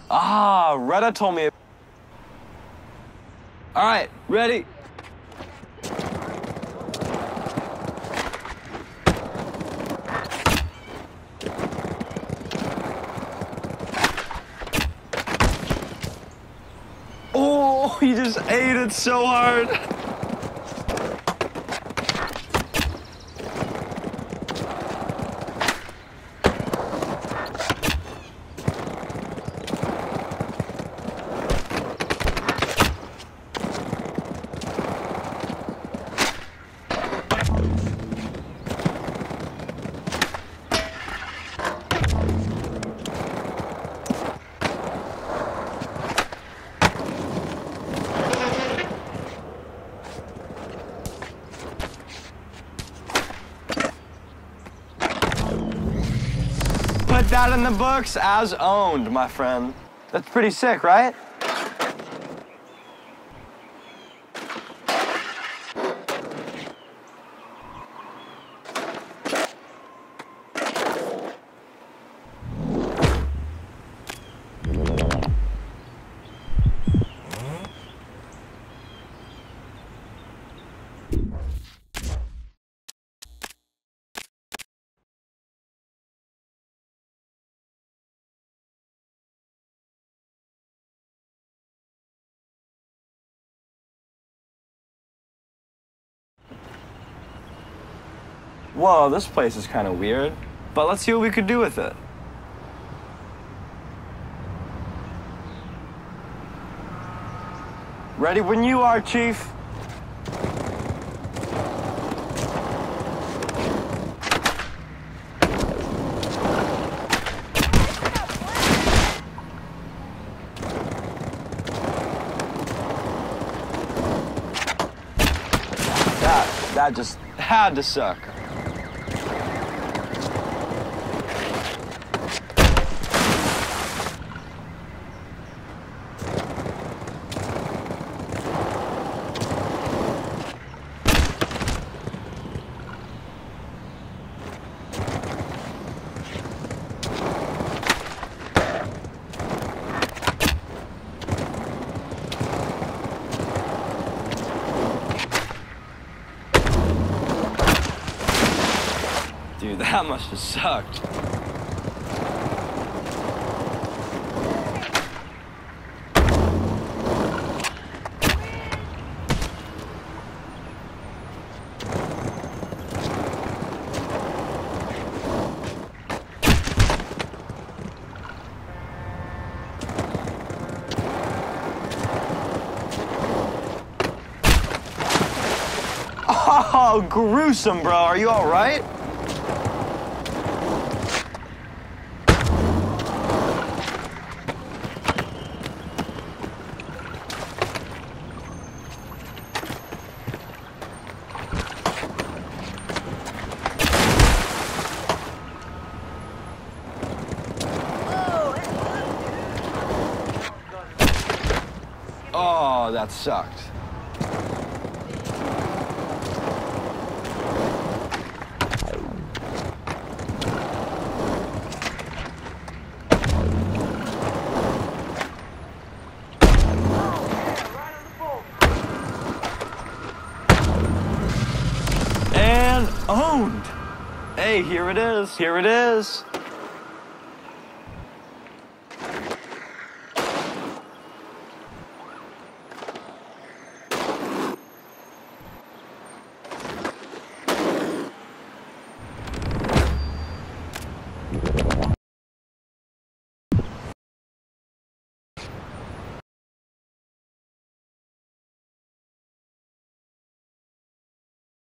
Ah, Retta told me. All right, ready? Oh, he just ate it so hard. Put that in the books as owned, my friend. That's pretty sick, right? Whoa, this place is kind of weird, but let's see what we could do with it. Ready when you are, Chief. That just had to suck. Dude, that must have sucked. Oh, gruesome, bro. Are you all right? Oh, that sucked. And owned. Hey, here it is. Here it is.